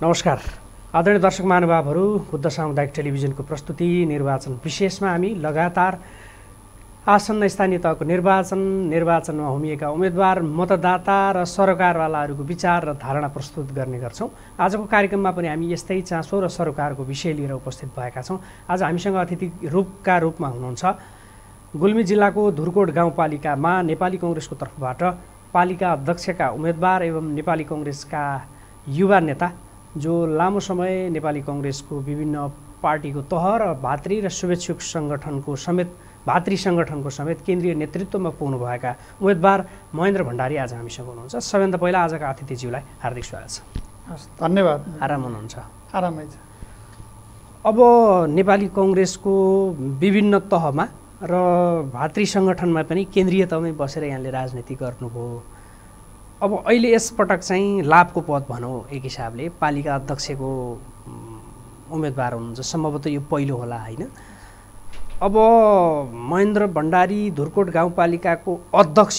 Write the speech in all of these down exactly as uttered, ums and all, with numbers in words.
नमस्कार आदरणीय दर्शक महानुभावहरू, बुद्ध सामुदायिक टेलिभिजनको प्रस्तुति निर्वाचन विशेषमा हामी लगातार आसन्न स्थानीय तहको निर्वाचन निर्वाचनमा होमिएका उम्मेदवार, मतदाता र सरकारवालाहरूको विचार र धारणा प्रस्तुत गर्ने गर्छौँ। आजको कार्यक्रममा पनि हामी यस्तै चासो र सरोकारको विषय लिएर उपस्थित भएका छौँ। आज हामीसँग अतिथि रूपका रूपमा हुनुहुन्छ गुल्मी जिल्लाको धुर्कोट गाउँपालिकामा नेपाली कङ्ग्रेसको तर्फबाट पालिका अध्यक्षका उम्मेदवार एवं नेपाली कङ्ग्रेसका युवा नेता जो लामो समय नेपाली कङ्ग्रेसको विभिन्न पार्टीको तह र भातृ र शुभेच्छुक सङ्गठनको समेत भातृ सङ्गठनको समेत केन्द्रीय नेतृत्वमा पुग्नुभएका उम्मेदवार महेन्द्र भण्डारी आज हामीसँग हुनुहुन्छ। सबैभन्दा पहिला आजका अतिथिज्यूलाई हार्दिक स्वागत छ। हस्, धन्यवाद। आराम हुनुहुन्छ? आरामै छ। अब नेपाली कङ्ग्रेसको विभिन्न तहमा र भातृ सङ्गठनमा पनि केन्द्रीय तहमै बसेर यहाँले राजनीति गर्नुभयो। अब अहिले यसपटक चाहिँ लाभको पद भनौँ, एक हिसाबले पालिका अध्यक्षको उम्मेदवार हुनुहुन्छ, सम्भवतः यो पहिलो होला होइन? अब महेन्द्र भण्डारी धुर्कोट गाउँपालिकाको अध्यक्ष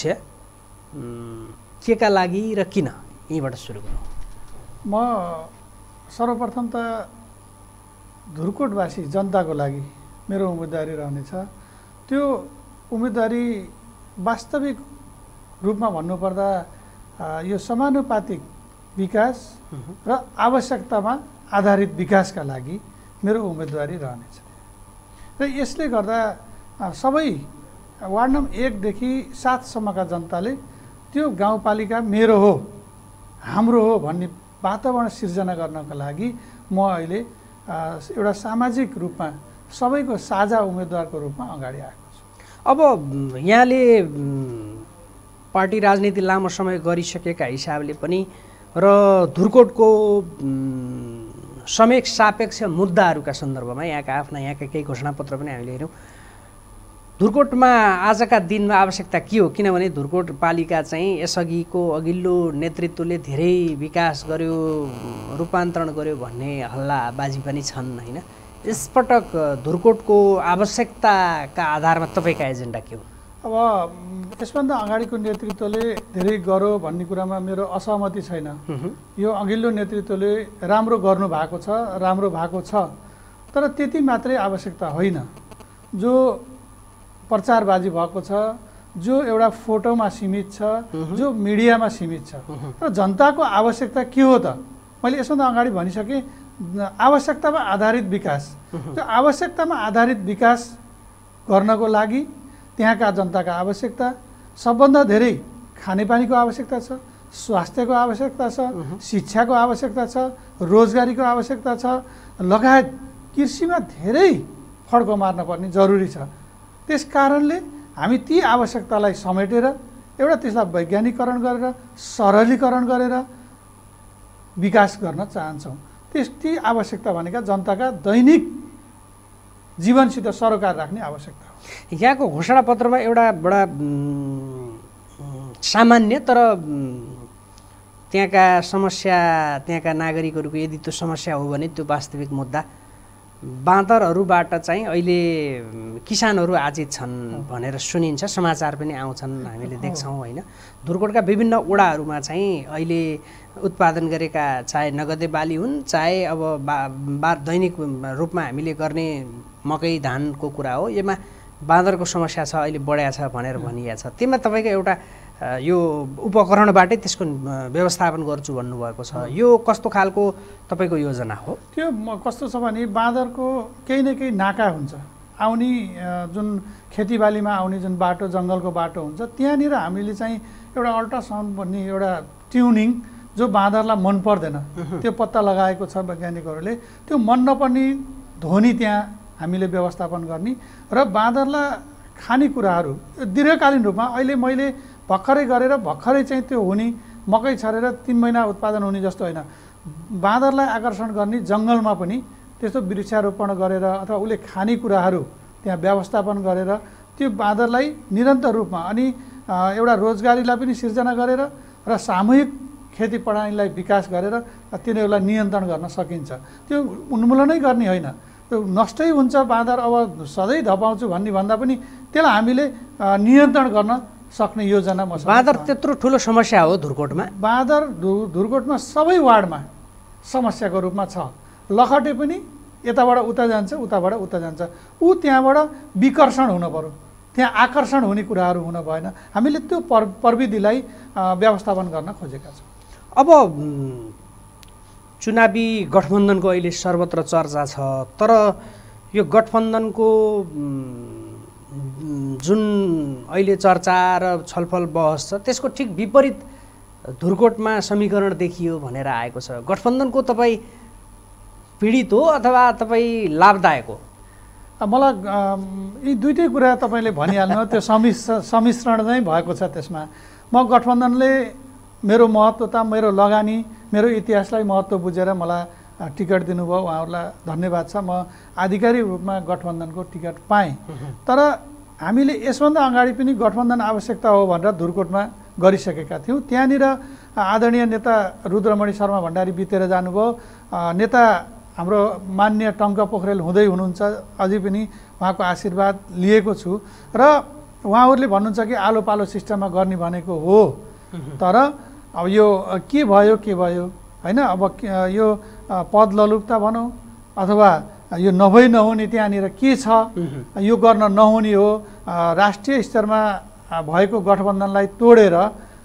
के का लागि र किन, यहीँबाट सुरु गरौँ। म सर्वप्रथम त धुर्कोटवासी जनताको लागि मेरो उम्मेदवारी रहनेछ। त्यो उम्मेदवारी वास्तविक रूपमा भन्नुपर्दा यो समानुपातिक विकास र आवश्यकतामा आधारित विकासका लागि मेरो उम्मेदवारी रहनेछ। र यसले गर्दा सबै वार्ड नम्बर एकदेखि सातसम्मका जनताले त्यो गाउँपालिका मेरो हो, हाम्रो हो भन्ने वातावरण सिर्जना गर्नका लागि म अहिले एउटा सामाजिक रूपमा सबैको साझा उम्मेदवारको रूपमा अगाडि आएको छु। अब यहाँले पार्टी राजनीति लामो समय गरिसकेका हिसाबले पनि र धुर्कोटको समेक सापेक्ष मुद्दाहरूका सन्दर्भमा यहाँका आफ्ना यहाँका केही घोषणापत्र पनि हामीले हेऱ्यौँ। धुर्कोटमा आजका दिनमा आवश्यकता के हो? किनभने धुर्कोट पालिका चाहिँ यसअघिको अघिल्लो नेतृत्वले धेरै विकास गर्यो, रूपान्तरण गर्यो भन्ने हल्लाबाजी पनि छन् होइन? यसपटक धुर्कोटको आवश्यकताका आधारमा तपाईँका एजेन्डा के हो? अब यसभन्दा अगाडिको नेतृत्वले धेरै गर्यो भन्ने कुरामा मेरो असहमति छैन। यो अघिल्लो नेतृत्वले राम्रो गर्नु भएको छ, राम्रो भएको छ, तर त्यति मात्रै आवश्यकता होइन। जो प्रचारबाजी भएको छ, जो एउटा फोटोमा सीमित छ, जो मिडियामा सीमित छ, र जनताको आवश्यकता के हो त? मैले यसभन्दा अगाडि भनिसकेँ, आवश्यकतामा आधारित विकास। त्यो आवश्यकतामा आधारित विकास गर्नको लागि त्यहाँका जनताका आवश्यकता सबभन्दा धेरै खानेपानीको आवश्यकता छ, स्वास्थ्यको आवश्यकता छ, शिक्षाको आवश्यकता छ, रोजगारीको आवश्यकता छ, लगायत कृषिमा धेरै फड्को मार्न पर्ने जरुरी छ। त्यस कारणले हामी ती आवश्यकतालाई समेटेर एउटा त्यसलाई वैज्ञानिकरण गरेर सरलीकरण गरेर विकास गर्न चाहन्छौँ। त्यस ती आवश्यकता भनेका जनताका दैनिक जीवनसित सरोकार राख्ने आवश्यकता हो। यहाँको घोषणापत्रमा एउटा बडा सामान्य तर त्यहाँका समस्या, त्यहाँका नागरिकहरूको यदि त्यो समस्या हो भने त्यो वास्तविक मुद्दा, बाँदरहरूबाट चाहिँ अहिले किसानहरू आजित छन् भनेर सुनिन्छ, समाचार पनि आउँछन्, हामीले देख्छौँ होइन? धुर्कोटका विभिन्न वडाहरूमा चाहिँ अहिले उत्पादन गरेका चाहे नगदे बाली हुन्, चाहे अब बा बा दैनिक रूपमा हामीले गर्ने मकै धानको कुरा हो, यसमा बाँदरको समस्या छ, अहिले बढ्या छ भनेर भनिएको छ। त्यसमा तपाईँको एउटा यो उपकरणबाटै त्यसको व्यवस्थापन गर्छु भन्नुभएको छ। यो कस्तो खालको तपाईँको योजना हो? त्यो कस्तो छ भने बाँदरको केही न केही नाका हुन्छ, आउने जुन खेतीबालीमा आउने जुन बाटो, जङ्गलको बाटो हुन्छ, त्यहाँनिर हामीले चाहिँ एउटा अल्ट्रासाउन्ड भन्ने एउटा ट्युनिङ जो बाँदरलाई मन पर्दैन त्यो पत्ता लगाएको छ वैज्ञानिकहरूले। त्यो मन नपर्ने ध्वनि त्यहाँ हामीले व्यवस्थापन गर्ने र बाँदरलाई खानेकुराहरू दीर्घकालीन रूपमा अहिले मैले भर्खरै गरेर भर्खरै चाहिँ त्यो हुने मकै छरेर तिन महिना उत्पादन हुने जस्तो होइन, बाँदरलाई आकर्षण गर्ने जङ्गलमा पनि त्यस्तो वृक्षारोपण गरेर अथवा उसले खानेकुराहरू त्यहाँ व्यवस्थापन गरेर त्यो बाँदरलाई निरन्तर रूपमा अनि एउटा रोजगारीलाई पनि सिर्जना गरेर र सामूहिक खेती प्रणालीलाई विकास गरेर तिनीहरूलाई नियन्त्रण गर्न सकिन्छ। त्यो उन्मूलनै गर्ने होइन, त्यो नष्टै हुन्छ बाँदर अब सधैँ धपाउँछु भन्ने भन्दा पनि त्यसलाई हामीले नियन्त्रण गर्न सक्ने योजना म। बाँदर त्यत्रो ठुलो समस्या हो धुर्कोटमा? बाँदर धुर्कोटमा सबै वार्डमा समस्याको रूपमा छ। लखटे पनि यताबाट उता जान्छ, उताबाट उता जान्छ, ऊ त्यहाँबाट विकर्षण हुन पर्यो, त्यहाँ आकर्षण हुने कुराहरू हुन भएन। हामीले त्यो पर प्रविधिलाई व्यवस्थापन गर्न खोजेका छौँ। अब चुनावी गठबन्धनको अहिले सर्वत्र चर्चा छ, तर यो गठबन्धनको जुन अहिले चर्चा र छलफल बहस छ त्यसको ठिक विपरीत धुर्कोटमा समीकरण देखियो भनेर आएको छ। गठबन्धनको तपाईँ पीडित हो अथवा तपाईँ लाभदायक हो? मलाई यी दुईटै कुरा तपाईँले भनिहाल्नु, त्यो सम्मिश्र सम्मिश्रण नै भएको छ त्यसमा। म गठबन्धनले मेरो महत्त्वता, मेरो लगानी, मेरो इतिहासलाई महत्त्व बुझेर मलाई टिकट दिनुभयो, उहाँहरूलाई धन्यवाद छ। म आधिकारिक रूपमा गठबन्धनको टिकट पाएँ। तर हामीले यसभन्दा अगाडि पनि गठबन्धन आवश्यकता हो भनेर धुर्कोटमा गरिसकेका थियौँ। त्यहाँनिर आदरणीय नेता रुद्रमणि शर्मा भण्डारी बितेर जानुभयो। नेता हाम्रो मान्य टङ्क पोखरेल हुँदै हुनुहुन्छ, अझै पनि उहाँको आशीर्वाद लिएको छु। र उहाँहरूले भन्नुहुन्छ कि आलो पालो सिस्टममा गर्ने भनेको हो, तर अब यो के भयो के भयो होइन। अब यो पद ललुप्ता भनौँ अथवा यो नभई नहुने त्यहाँनिर के छ, यो गर्न नहुने हो। राष्ट्रिय स्तरमा भएको गठबन्धनलाई तोडेर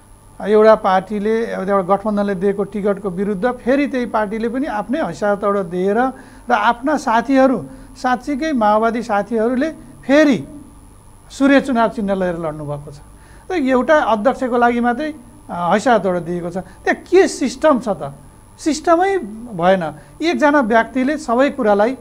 एउटा पार्टीले एउटा गठबन्धनले दिएको टिकटको विरुद्ध फेरि त्यही पार्टीले पनि आफ्नै हैसियतबाट दिएर र आफ्ना साथीहरू, साँच्चीकै माओवादी साथीहरूले फेरि सूर्य चुनाव चिन्ह लिएर लड्नुभएको छ। र एउटा अध्यक्षको लागि मात्रै हैसियतबाट दिएको छ। त्यहाँ के सिस्टम छ त? सिस्टमै भएन। एकजना व्यक्तिले सबै कुरालाई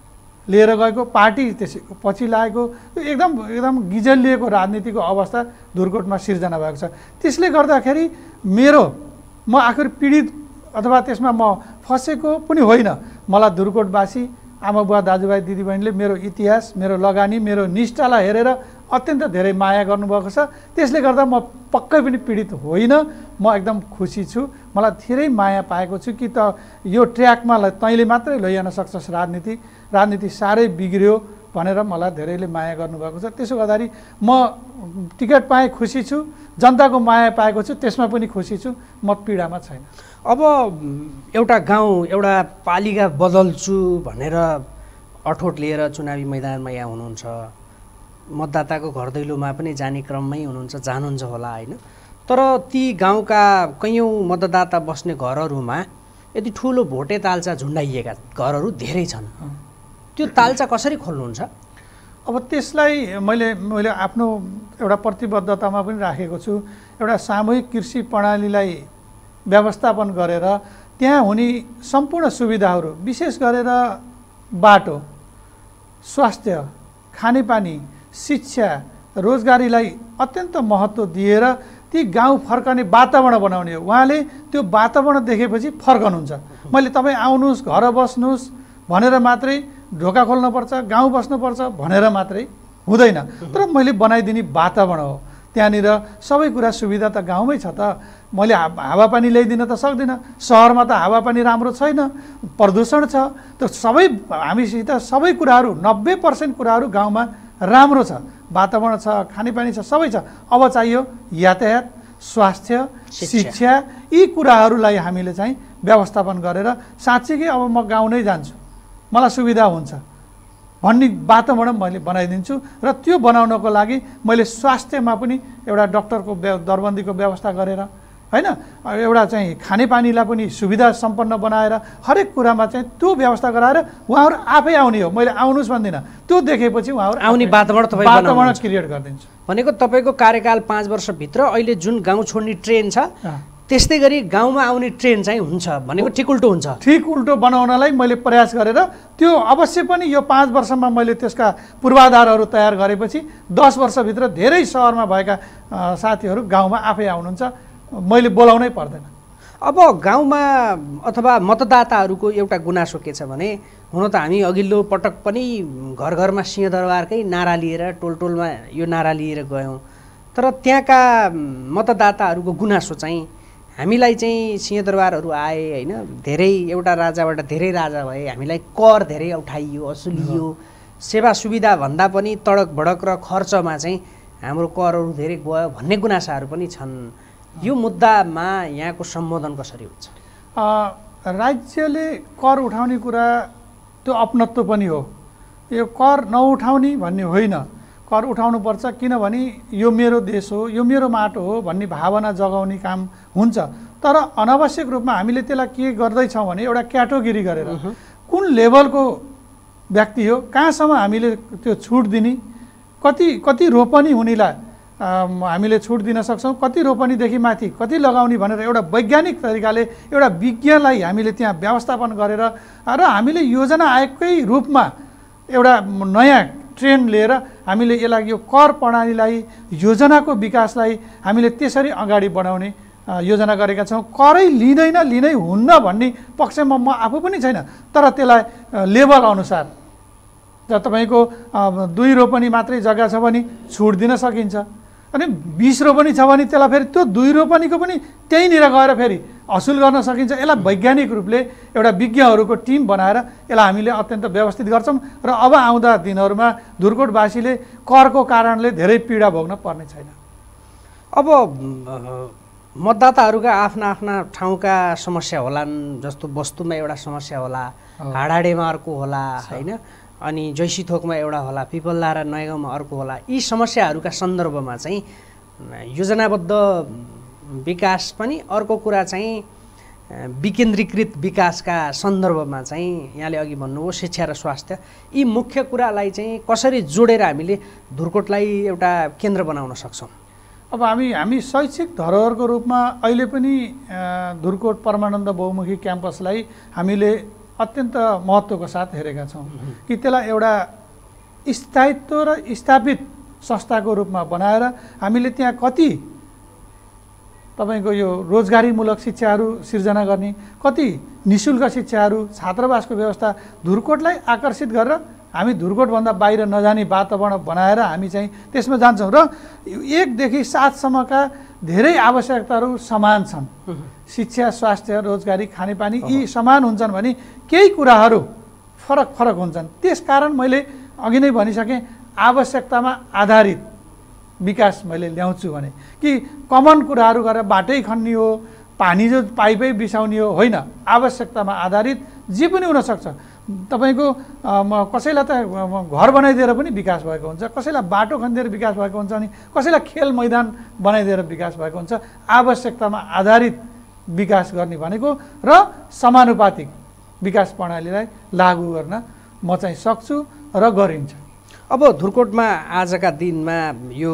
लिएर गएको, पार्टी त्यसै पछि लागेको, एकदम एकदम गिजलिएको राजनीतिको अवस्था धुर्कोटमा सिर्जना भएको छ। त्यसले गर्दाखेरि मेरो म आखिर पीडित अथवा त्यसमा म फसेको पनि होइन। मलाई धुर्कोटवासी आमा बुवा दाजुभाइ दिदीबहिनीले मेरो इतिहास, मेरो लगानी, मेरो निष्ठालाई हेरेर अत्यन्त धेरै माया गर्नुभएको छ। त्यसले गर्दा म पक्कै पनि पीडित होइन, म एकदम खुसी छु। मलाई धेरै माया पाएको छु कि त यो ट्र्याकमा तैँले मात्रै लैजान सक्छस् राजनीति, राजनीति साह्रै बिग्रियो भनेर मलाई धेरैले माया गर्नुभएको छ। त्यसो गर्दाखेरि म टिकट पाएँ, खुसी छु। जनताको माया पाएको छु, त्यसमा पनि खुसी छु। म पीडामा छैन। अब एउटा गाउँ एउटा पालिका बदल्छु भनेर अठोट लिएर चुनावी मैदानमा यहाँ हुनुहुन्छ, मतदाताको घर दैलोमा पनि जाने क्रममै हुनुहुन्छ, जानुहुन्छ होला होइन। तर ती गाउँका कैयौँ मतदाता बस्ने घरहरूमा यति ठुलो भोटे तालचा झुन्डाइएका घरहरू धेरै छन्। त्यो तालचा कसरी खोल्नुहुन्छ? अब त्यसलाई मैले मैले आफ्नो एउटा प्रतिबद्धतामा पनि राखेको छु। एउटा सामूहिक कृषि प्रणालीलाई व्यवस्थापन गरेर त्यहाँ हुने सम्पूर्ण सुविधाहरू, विशेष गरेर बाटो, स्वास्थ्य, खानेपानी, शिक्षा, रोजगारीलाई अत्यन्त महत्त्व दिएर ती गाउँ फर्कने वातावरण बनाउने हो। उहाँले त्यो वातावरण देखेपछि फर्कनुहुन्छ। मैले तपाईँ आउनुहोस्, घर बस्नुहोस् भनेर मात्रै, ढोका खोल्नुपर्छ, गाउँ बस्नुपर्छ भनेर मात्रै हुँदैन। तर मैले बनाइदिने वातावरण हो। त्यहाँनिर सबै कुरा सुविधा त गाउँमै छ त। मैले हावापानी ल्याइदिन त सक्दिनँ। सहरमा त हावापानी राम्रो छैन, प्रदूषण छ। त सबै हामीसित सबै कुराहरू, नब्बे पर्सेन्ट कुराहरू गाउँमा राम्रो छ, वातावरण छ, खानेपानी छ, सबै छ। अब चाहियो यातायात, स्वास्थ्य, शिक्षा, यी कुराहरूलाई हामीले चाहिँ व्यवस्थापन गरेर साँच्चीकै अब म गाउँ नै जान्छु, मलाई सुविधा हुन्छ भन्ने वातावरण मैले बनाइदिन्छु। र त्यो बनाउनको लागि मैले स्वास्थ्यमा पनि एउटा डक्टरको दरबन्दीको व्यवस्था गरेर होइन, एउटा चाहिँ खानेपानीलाई पनि सुविधा सम्पन्न बनाएर हरेक कुरामा चाहिँ त्यो व्यवस्था गराएर उहाँहरू आफै आउने हो। मैले आउनुहोस् भन्दिनँ, त्यो देखेपछि उहाँहरू आउने वातावरण तपाईँ वातावरण क्रिएट गरिदिन्छु। भनेको तपाईँको कार्यकाल पाँच वर्षभित्र अहिले जुन गाउँ छोड्ने ट्रेन छ त्यस्तै गरी गाउँमा आउने ट्रेन चाहिँ हुन्छ भनेको ठिक उल्टो हुन्छ। ठिक उल्टो बनाउनलाई मैले प्रयास गरेर त्यो अवश्य पनि यो पाँच वर्षमा मैले त्यसका पूर्वाधारहरू तयार गरेपछि दस वर्षभित्र धेरै सहरमा भएका साथीहरू गाउँमा आफै आउनुहुन्छ, मैले बोलाउनै पर्दैन। अब गाउँमा अथवा मतदाताहरूको एउटा गुनासो के छ भने, हुन त हामी अघिल्लो पटक पनि घर घरमा सिंहदरबारकै नारा लिएर, टोल टोलमा यो नारा लिएर गयौँ। तर त्यहाँका मतदाताहरूको गुनासो चाहिँ हामीलाई चाहिँ सिंहदरबारहरू आए होइन, धेरै एउटा राजाबाट धेरै राजा भए, हामीलाई कर धेरै उठाइयो, असुलियो, सेवा सुविधा भन्दा पनि तडक भडक र खर्चमा चाहिँ हाम्रो करहरू धेरै गयो भन्ने गुनासाहरू पनि छन्। यो मुद्दामा यहाँको सम्बोधन कसरी हुन्छ? राज्यले कर उठाउने कुरा त्यो अपनत्व पनि हो। यो कर नउठाउने भन्ने होइन, कर उठाउनुपर्छ, किनभने यो मेरो देश हो, यो मेरो माटो हो भन्ने भावना जगाउने काम हुन्छ। तर अनावश्यक रूपमा हामीले त्यसलाई के गर्दैछौँ भने एउटा क्याटेगोरी गरेर कुन लेभलको व्यक्ति हो, कहाँसम्म हामीले त्यो छुट दिने, कति कति रोपनी हुनेलाई हामीले छुट दिन सक्छौँ, कति रोपनीदेखि माथि कति लगाउने भनेर एउटा वैज्ञानिक तरिकाले एउटा विज्ञलाई हामीले त्यहाँ व्यवस्थापन गरेर र हामीले योजना आयोगकै रूपमा एउटा नयाँ ट्रेन्ड लिएर हामीले यसलाई यो कर प्रणालीलाई, योजनाको विकासलाई हामीले त्यसरी अगाडि बढाउने योजना गरेका छौँ। करै लिँदैन, लिनै हुन्न भन्ने पक्षमा म आफू पनि छैन, तर त्यसलाई लेभल अनुसार तपाईँको दुई रोपनी मात्रै जग्गा छ भने छुट दिन सकिन्छ, अनि बिस रोपनी छ भने त्यसलाई फेरि त्यो दुई रोपनीको पनि त्यहीँनिर गएर फेरि असुल गर्न सकिन्छ। यसलाई वैज्ञानिक रूपले एउटा विज्ञहरूको टिम बनाएर यसलाई हामीले अत्यन्त व्यवस्थित गर्छौँ र अब आउँदा दिनहरूमा धुर्कोटवासीले करको कारणले धेरै पीडा भोग्न पर्ने छैन। अब मतदाताहरूका आफ्ना आफ्ना ठाउँका समस्या होलान्, जस्तो वस्तुमा एउटा समस्या होला, हाडाडेमा अर्को होला होइन, अनि जैसी थोकमा एउटा होला, पिपलदा र नयाँगाउँमा अर्को होला। यी समस्याहरूका सन्दर्भमा चाहिँ योजनाबद्ध विकास पनि, अर्को कुरा चाहिँ विकेन्द्रीकृत विकासका सन्दर्भमा चाहिँ यहाँले अघि भन्नुभयो शिक्षा र स्वास्थ्य, यी मुख्य कुरालाई चाहिँ कसरी जोडेर हामीले धुर्कोटलाई एउटा केन्द्र बनाउन सक्छौँ? अब हामी हामी शैक्षिक धरोहरको रूपमा अहिले पनि धुर्कोट परमानन्द बहुमुखी क्याम्पसलाई हामीले अत्यन्त महत्त्वको साथ हेरेका छौँ कि त्यसलाई एउटा स्थायित्व र स्थापित संस्थाको रूपमा बनाएर हामीले त्यहाँ कति तपाईँको यो रोजगारीमूलक शिक्षाहरू सिर्जना गर्ने, कति निःशुल्क शिक्षाहरू, छात्रावासको व्यवस्था, धुर्कोटलाई आकर्षित गरेर हामी धुर्कोटभन्दा बाहिर नजाने वातावरण बनाएर हामी चाहिँ त्यसमा जान्छौँ। र एकदेखि सातसम्मका धेरै आवश्यकताहरू समान छन्, शिक्षा, स्वास्थ्य, रोजगारी, खानेपानी यी समान हुन्छन् भने केही कुराहरू फरक फरक हुन्छन्। त्यसकारण मैले अघि नै भनिसकेँ, आवश्यकतामा आधारित विकास मैले ल्याउँछु भने कि कमन कुराहरू गरेर बाटै खन्ने हो, पानी जो पाइपै बिसाउने हो होइन, आवश्यकतामा आधारित जे पनि हुनसक्छ। तपाईँको कसैलाई त घर बनाइदिएर पनि विकास भएको हुन्छ, कसैलाई बाटो खनिदिएर विकास भएको हुन्छ, अनि कसैलाई खेल मैदान बनाइदिएर विकास भएको हुन्छ। आवश्यकतामा आधारित विकास गर्ने भनेको र समानुपातिक विकास प्रणालीलाई लागू गर्न म चाहिँ सक्छु र गरिन्छ। अब धुर्कोटमा आजका दिनमा यो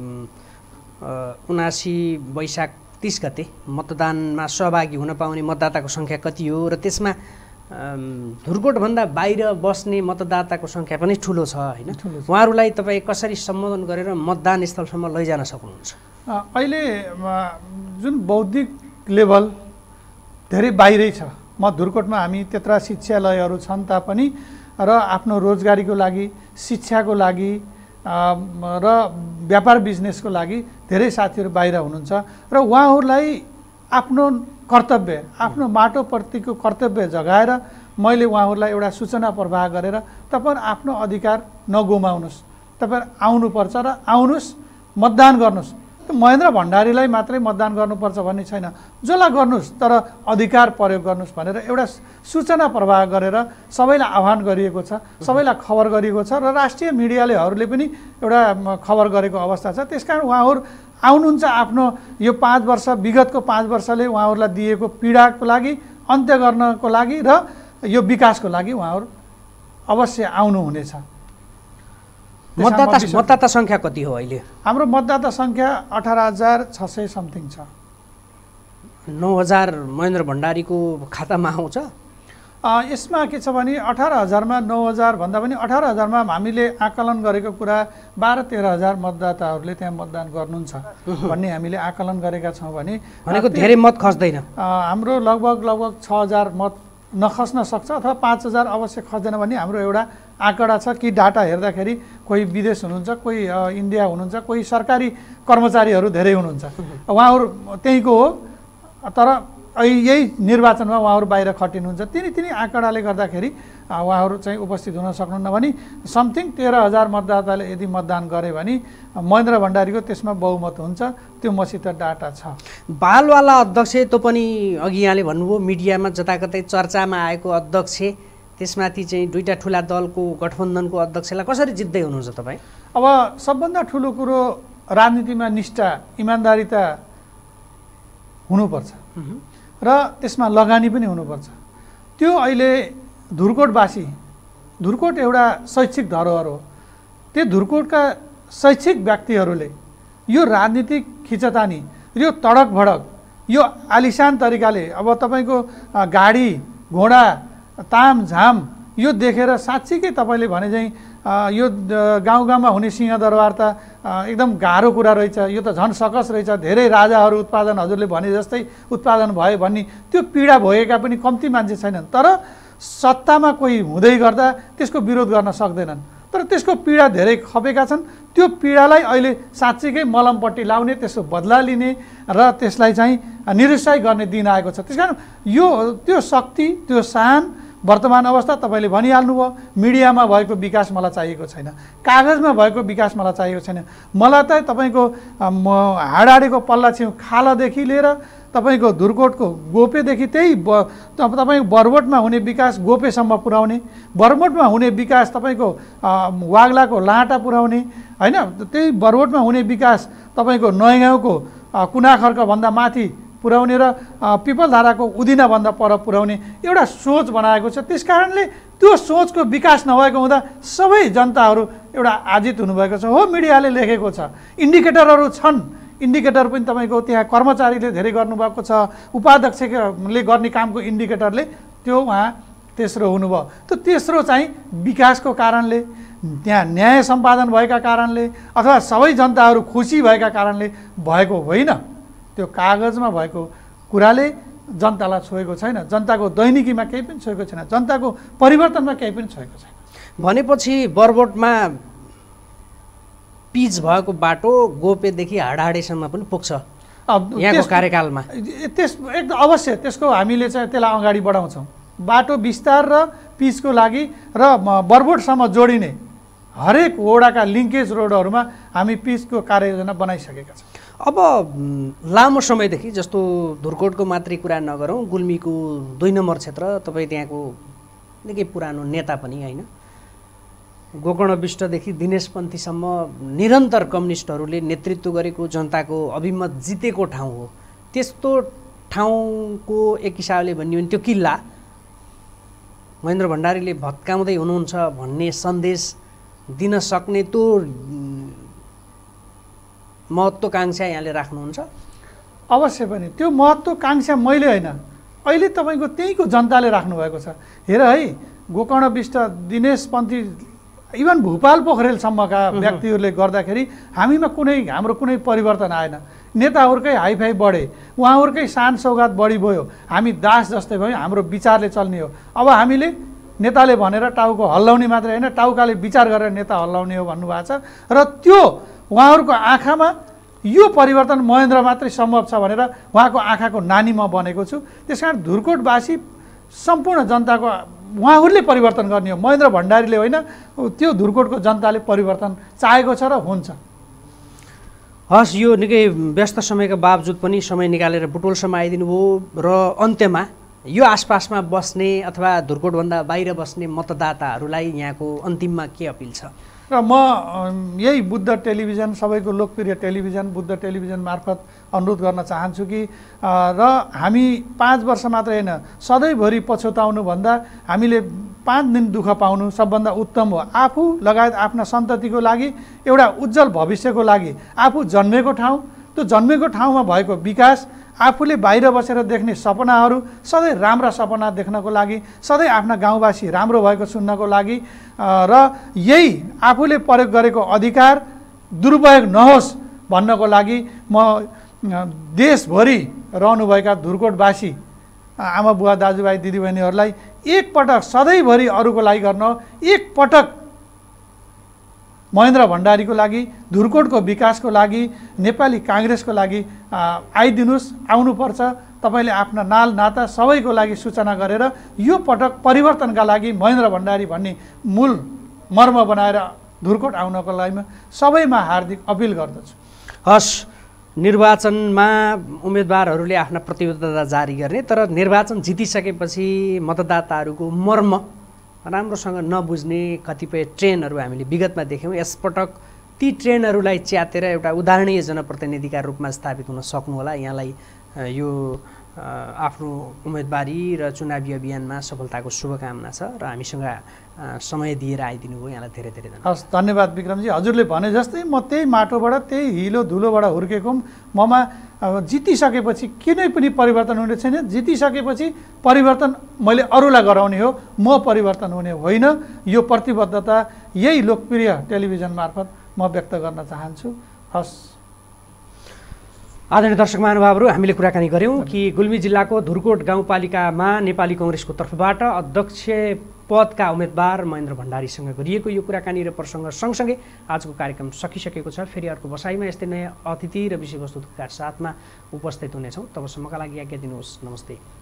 उनासी वैशाख तीस गते मतदानमा सहभागी हुन पाउने मतदाताको सङ्ख्या कति हो र त्यसमा धुर्कोटभन्दा बाहिर बस्ने मतदाताको सङ्ख्या पनि ठुलो छ होइन, उहाँहरूलाई तपाईँ कसरी सम्बोधन गरेर मतदान स्थलसम्म लैजान सक्नुहुन्छ? अहिले जुन बौद्धिक लेभल धेरै बाहिरै छ। म धुर्कोटमा हामी त्यत्रा शिक्षालयहरू छन् तापनि र आफ्नो रोजगारीको लागि, शिक्षाको लागि र व्यापार बिजनेसको लागि धेरै साथीहरू बाहिर हुनुहुन्छ र उहाँहरूलाई आफ्नो कर्तव्य, आफ्नो माटोप्रतिको कर्तव्य जगाएर मैले उहाँहरूलाई एउटा सूचना प्रवाह गरेर तपाईँ आफ्नो अधिकार नगुमाउनुहोस्, तपाईँ आउनुपर्छ र आउनुहोस्, मतदान गर्नुहोस्। महेन्द्र भण्डारीलाई मात्रै मतदान गर्नुपर्छ भन्ने छैन, जसलाई गर्नुहोस् तर अधिकार प्रयोग गर्नुहोस् भनेर एउटा सूचना प्रवाह गरेर सबैलाई आह्वान गरिएको छ, सबैलाई खबर गरिएको छ र राष्ट्रिय मिडियालेहरूले पनि एउटा खबर गरेको अवस्था छ। त्यसकारण उहाँहरू आउनुहुन्छ, आफ्नो यो पाँच वर्ष विगतको पाँच वर्षले उहाँहरूलाई दिएको पीडाको लागि अन्त्य गर्नको लागि र यो विकासको लागि उहाँहरू अवश्य आउनुहुनेछ। मतदाता मतदाता सङ्ख्या कति हो अहिले? हाम्रो मतदाता सङ्ख्या अठार हजार छ सय समथिङ छ। नौ हजार महेन्द्र भण्डारीको खातामा आउँछ? यसमा के छ भने अठार हजारमा नौ हजार भन्दा पनि अठार हजारमा हामीले आकलन गरेको कुरा बाह्र तेह्र हजार मतदाताहरूले त्यहाँ मतदान गर्नुहुन्छ भन्ने हामीले आकलन गरेका छौँ। भने भनेको धेरै मत खस्दैन, हाम्रो लगभग लगभग छ हजार मत नखस्न सक्छ अथवा पाँच हजार अवश्य खस्दैन भन्ने हाम्रो एउटा आँकडा छ। कि डाटा हेर्दाखेरि कोही विदेश हुनुहुन्छ, कोही इन्डिया हुनुहुन्छ, कोही सरकारी कर्मचारीहरू धेरै हुनुहुन्छ, उहाँहरू त्यहीँको हो। तर यही निर्वाचनमा उहाँहरू बाहिर खटिनुहुन्छ। तिनी तिनी आँकडाले गर्दाखेरि उहाँहरू चाहिँ उपस्थित हुन सक्नुहुन्न भने समथिङ तेह्र हजार मतदाताले यदि मतदान गरे भने महेन्द्र भण्डारीको त्यसमा बहुमत हुन्छ। त्यो मसित डाटा छ। बालवाला अध्यक्ष त्यो पनि अघि यहाँले भन्नुभयो मिडियामा जताकतै चर्चामा आएको अध्यक्ष, त्यसमाथि चाहिँ दुईवटा ठुला दलको गठबन्धनको अध्यक्षलाई कसरी जित्दै हुनुहुन्छ तपाईँ? अब सबभन्दा ठुलो कुरो राजनीतिमा निष्ठा इमान्दारिता हुनुपर्छ र त्यसमा लगानी पनि हुनुपर्छ। त्यो अहिले धुर्कोटवासी, धुर्कोट एउटा शैक्षिक धरोहर हो। त्यो धुर्कोटका शैक्षिक व्यक्तिहरूले यो राजनीतिक खिचतानी, यो तडक भडक, यो आलिसान तरिकाले अब तपाईँको गाडी घोडा तामझाम यो देखेर साँच्चीकै तपाईँले भने चाहिँ यो गाउँ गाउँमा हुने सिंहदरबार त एकदम गाह्रो कुरा रहेछ, यो त झन् सकस रहेछ, धेरै राजाहरू उत्पादन हजुरले भने जस्तै उत्पादन भयो भन्ने त्यो पीडा भएका पनि कम्ती मान्छे छैनन्। तर सत्तामा कोही हुँदै गर्दा त्यसको विरोध गर्न सक्दैनन्। तर त्यसको पीडा धेरै खपेका छन्। त्यो पीडालाई अहिले साँच्चीकै मलमपट्टि लाउने, त्यसको बदला लिने र त्यसलाई चाहिँ निरुत्साही गर्ने दिन आएको छ। त्यस कारण यो त्यो शक्ति, त्यो सान वर्तमान अवस्था तपाईँले भनिहाल्नुभयो। मिडियामा भएको विकास मलाई चाहिएको छैन, कागजमा भएको विकास मलाई चाहिएको छैन। मलाई त तपाईँको हाडाडेको पल्ला छेउ खालदेखि लिएर तपाईँको धुर्कोटको गोपेदेखि त्यही ब तपाईँको बरबोटमा हुने विकास गोपेसम्म पुर्याउने, बरबोटमा हुने विकास तपाईँको वाग्लाको लाटा पुर्याउने होइन, त्यही बरबोटमा हुने विकास तपाईँको नयगाउँको कुनाखर्कभन्दा माथि पुर्याउने र पिपलधाराको उदिनाभन्दा पर पुर्याउने एउटा सोच बनाएको छ। त्यस कारणले त्यो सोचको विकास नभएको हुँदा सबै जनताहरू एउटा आजित हुनुभएको छ। हो, मिडियाले लेखेको छ, इन्डिकेटरहरू छन्, इन्डिकेटर पनि तपाईँको त्यहाँ कर्मचारीले धेरै गर्नुभएको छ, उपाध्यक्षले गर्ने कामको इन्डिकेटरले त्यो उहाँ तेस्रो हुनुभयो। त्यो तेस्रो चाहिँ विकासको कारणले, त्यहाँ न्याय सम्पादन भएका कारणले अथवा सबै जनताहरू खुसी भएका कारणले भएको होइन। त्यो कागजमा भएको कुराले जनतालाई छोएको छैन, जनताको दैनिकीमा केही पनि छोएको छैन, जनताको परिवर्तनमा केही पनि छोएको छैन। भनेपछि बरबोटमा पिच भएको बाटो गोपेदेखि हाडाहाडेसम्म पनि पुग्छ यहाँको कार्यकालमा? त्यस एकदम अवश्य त्यसको हामीले चाहिँ त्यसलाई अगाडि बढाउँछौँ। बाटो विस्तार र पिचको लागि र बरबोटसम्म जोडिने हरेक वडाका लिङ्केज रोडहरूमा हामी पिचको कार्ययोजना बनाइसकेका छौँ। अब लामो समयदेखि, जस्तो धुर्कोटको मात्रै कुरा नगरौँ, गुल्मीको दुई नम्बर क्षेत्र, तपाईँ त्यहाँको निकै पुरानो नेता पनि होइन, गोकर्ण विष्टदेखि दिनेश पन्थीसम्म निरन्तर कम्युनिस्टहरूले नेतृत्व गरेको जनताको अभिमत जितेको ठाउँ हो। त्यस्तो ठाउँको एक हिसाबले भन्यो भने त्यो किल्ला महेन्द्र भण्डारीले भत्काउँदै हुनुहुन्छ भन्ने सन्देश दिन सक्ने त्यो महत्त्वकाङ्क्षा यहाँले राख्नुहुन्छ? अवश्य पनि त्यो महत्त्वकाङ्क्षा मैले होइन, अहिले तपाईँको त्यहीँको जनताले राख्नुभएको छ। हेर है, गोकर्ण विष्ट, दिनेश पन्थी, इभन भूपाल पोखरेलसम्मका व्यक्तिहरूले गर्दाखेरि हामीमा कुनै हाम्रो कुनै परिवर्तन आएन। नेताहरूकै हाइफाई बढे, उहाँहरूकै शान सौगात बढी भयो, हामी दास जस्तै भयो, हाम्रो विचारले चल्ने हो। अब हामीले नेताले भनेर टाउको हल्लाउने मात्रै होइन, टाउकाले विचार गरेर नेता हल्लाउने हो भन्नुभएको छ। र त्यो उहाँहरूको आँखामा यो परिवर्तन महेन्द्र मात्रै सम्भव छ भनेर उहाँको आँखाको नानी म बनेको छु। त्यस कारण धुर्कोटवासी सम्पूर्ण जनताको उहाँहरूले परिवर्तन गर्ने हो, महेन्द्र भण्डारीले होइन। त्यो धुर्कोटको जनताले परिवर्तन चाहेको छ र हुन्छ। हस्, यो निकै व्यस्त समयका बावजुद पनि समय निकालेर बुटोलसम्म आइदिनु भयो र अन्त्यमा यो आसपासमा बस्ने अथवा धुर्कोटभन्दा बाहिर बस्ने मतदाताहरूलाई यहाँको अन्तिममा के अपिल छ? र म यही बुद्ध टेलिभिजन, सबैको लोकप्रिय टेलिभिजन बुद्ध टेलिभिजन मार्फत अनुरोध गर्न चाहन्छु कि र हामी पाँच वर्ष मात्रै होइन, सधैँभरि पछुताउनुभन्दा हामीले पाँच दिन दुःख पाउनु सबभन्दा उत्तम हो। आफू लगायत आफ्ना सन्ततिको लागि, एउटा उज्जवल भविष्यको लागि आफू जन्मेको ठाउँ, त्यो जन्मेको ठाउँमा भएको विकास, आफूले बाहिर बसेर देख्ने सपनाहरू सधैँ राम्रा सपना देख्नको लागि, सधैँ आफ्ना गाउँवासी राम्रो भएको सुन्नको लागि र यही आफूले प्रयोग गरेको अधिकार दुरुपयोग नहोस् भन्नको लागि म देशभरि रहनुभएका धुर्कोटवासी आमा बुवा दाजुभाइ दिदीबहिनीहरूलाई एकपटक सधैँभरि अरूको लागि गर्न, एकपटक महेन्द्र भण्डारीको लागि, धुर्कोटको विकासको लागि, नेपाली काङ्ग्रेसको लागि आइदिनुहोस्, आउनुपर्छ। तपाईँले आफ्ना नाल नाता सबैको लागि सूचना गरेर यो पटक परिवर्तनका लागि महेन्द्र भण्डारी भन्ने मूल मर्म बनाएर धुर्कोट आउनको लागि सबैमा हार्दिक अपिल गर्दछु। हस्, निर्वाचनमा उम्मेदवारहरूले आफ्ना प्रतिबद्धता जारी गर्ने, तर निर्वाचन जितिसकेपछि मतदाताहरूको मर्म राम्रोसँग नबुझ्ने कतिपय ट्रेनहरू हामीले विगतमा देख्यौँ। यसपटक ती ट्रेनहरूलाई च्यातेर एउटा उदाहरणीय जनप्रतिनिधिका रूपमा स्थापित हुन सक्नुहोला। यहाँलाई यो आफ्नो उम्मेदवारी र चुनावी अभियानमा सफलताको शुभकामना छ र हामीसँग समय दिएर आइदिनु भयो, यहाँलाई धेरै धेरै धन्यवाद। हस्, धन्यवाद विक्रमजी। हजुरले भने जस्तै म त्यही माटोबाट त्यही हिलो धुलोबाट हुर्केको ममा जितिसकेपछि कुनै पनि परिवर्तन हुने छैन। जितिसकेपछि परिवर्तन मैले अरूलाई गराउने हो, म परिवर्तन हुने होइन। यो प्रतिबद्धता यही लोकप्रिय टेलिभिजन मार्फत म व्यक्त गर्न चाहन्छु। हस्, आदरणीय दर्शक महानुभावहरू, हामीले कुराकानी गऱ्यौँ कि गुल्मी जिल्लाको धुर्कोट गाउँपालिकामा नेपाली कङ्ग्रेसको तर्फबाट अध्यक्ष पदका उम्मेदवार महेन्द्र भण्डारीसँग गरिएको यो कुराकानी र प्रसङ्ग सँगसँगै आजको कार्यक्रम सकिसकेको छ। फेरि अर्को बसाइमा यस्तै नयाँ अतिथि र विषयवस्तुका साथमा उपस्थित हुनेछौँ। तबसम्मका लागि आज्ञा दिनुहोस्। नमस्ते।